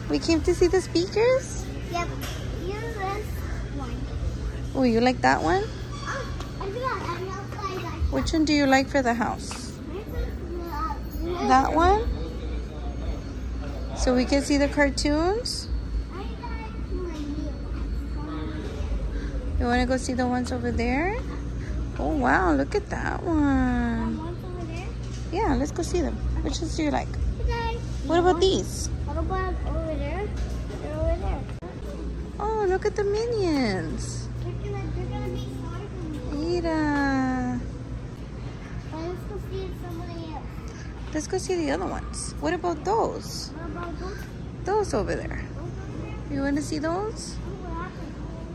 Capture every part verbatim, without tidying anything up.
We came to see the speakers? Yep. You this one. Oh, you like that one? Oh, I forgot. I know I like Which one do you like for the house? that. That one? So we can see the cartoons? I like my new one. You want to go see the ones over there? Oh, wow. Look at that one. One's over there. Yeah, let's go see them. Which ones do you like? Okay. What about these? What about over there? They're over there. Oh, look at the minions. They're gonna, they're gonna be sorry for me. Mira. But let's go see somebody else. Let's go see the other ones. What about those? What about those? Those over there. Those over there? You want to see those? Oh, what happened?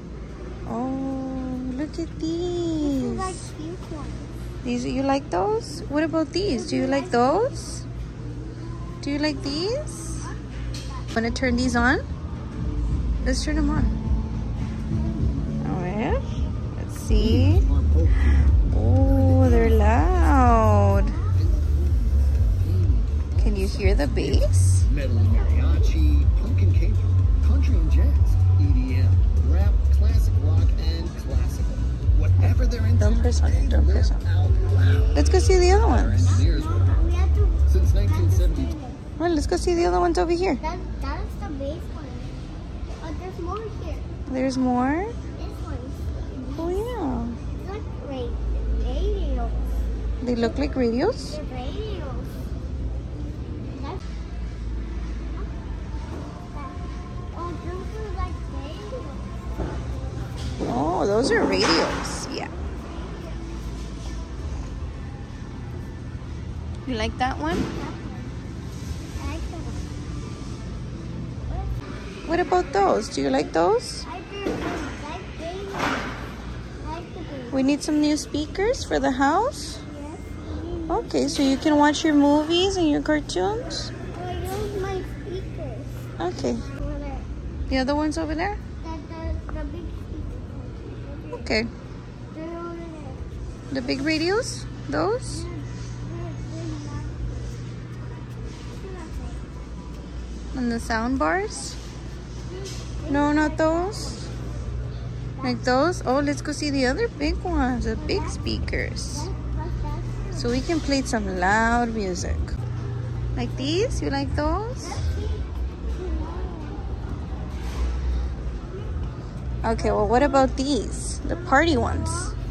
Oh, look at These are these. like cute ones. These, you like those? What about these? Do you like those? Do you like these? Want to turn these on? Let's turn them on. All right. Let's see. Oh, they're loud. Can you hear the bass? Medley mariachi, pumpkin caper, country and jazz, E D M, rap, classic rock, and classical. Whatever they're into, Don't press on it. Don't press on it. out loud. Let's go see the other Our ones. engineers were We have to. since nineteen seventy-two. Well, let's go see the other ones over here. That, that is the base one. Oh, there's more here. There's more. This one. Oh, yeah. It's like ra- radios. They look like radios. They're radios. That's, oh, those are like radios. Oh, those are radios. Yeah. You like that one? I like that one. What about those? Do you like those? I do like radios. I like the radios. We need some new speakers for the house. Yes. Okay, so you can watch your movies and your cartoons. Oh, use my speakers. Okay. Over there. The other ones over there? That, the, the big speakers. Okay. They're over there. The big radios? Those? They're, they're, they're not. And the sound bars? No, not those. Like those? Oh, let's go see the other big ones, the big speakers. So we can play some loud music. Like these? You like those? Okay, well, what about these? The party ones.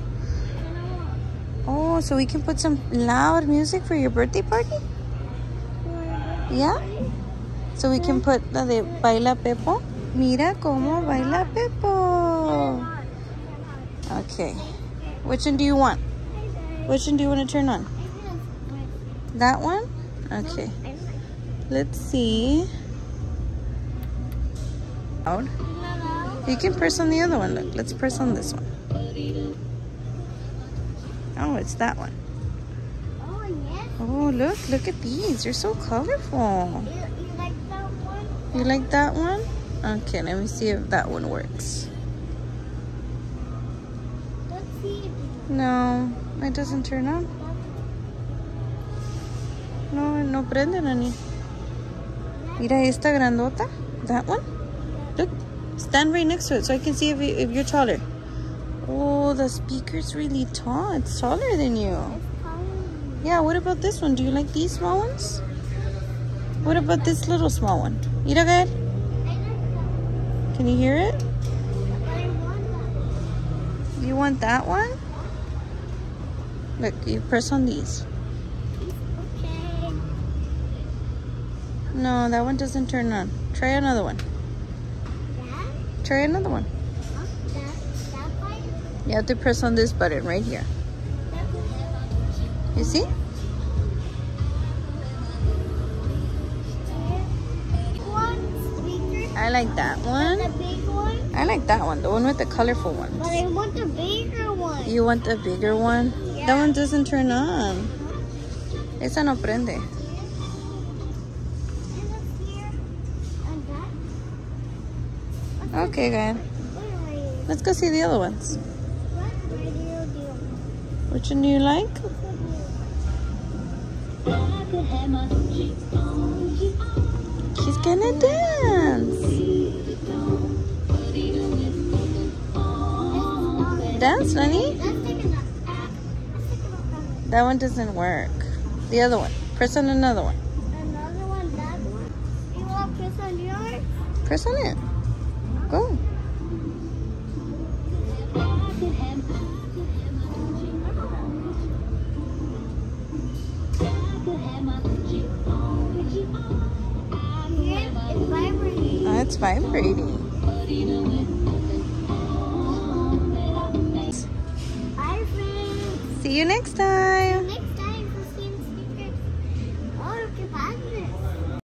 Oh, so we can put some loud music for your birthday party? Yeah? So we can put la de Baila Pepo. Mira cómo baila Pepo. Okay. Which one do you want? Which one do you want to turn on? That one? Okay. Let's see. Loud. You can press on the other one. Look, let's press on this one. Oh, it's that one. Oh, yes. Oh, look, look at these. They're so colorful. You, you like that one? You like that one? Okay, let me see if that one works. Let's see. No, it doesn't turn on. No, no prende, Nani. Mira esta grandota. That one? Look, stand right next to it so I can see if, you, if you're taller. Oh, the speaker's really tall. It's taller than you. Yeah, what about this one? Do you like these small ones? What about this little small one? Mira, Gael. Can you hear it? You want that one? Look, you press on these. Okay. No, that one doesn't turn on. Try another one. That? Try another one. Huh? That? That one? You have to press on this button right here. You see? I like that one. The big one? I like that one, the one with the colorful ones. But I want the bigger one. You want the bigger one? Yeah. That one doesn't turn on. Esa no prende. Okay, guys. Let's go see the other ones. What radio do you want? Which one do you like? He's gonna dance. That's Nani? Let's take another. Let's take another. That one doesn't work. The other one. Press on another one. Another one, that one. You want to press on yours? Press on it. Go. It's vibrating. Oh, it's vibrating. Bye, friends. See you next time.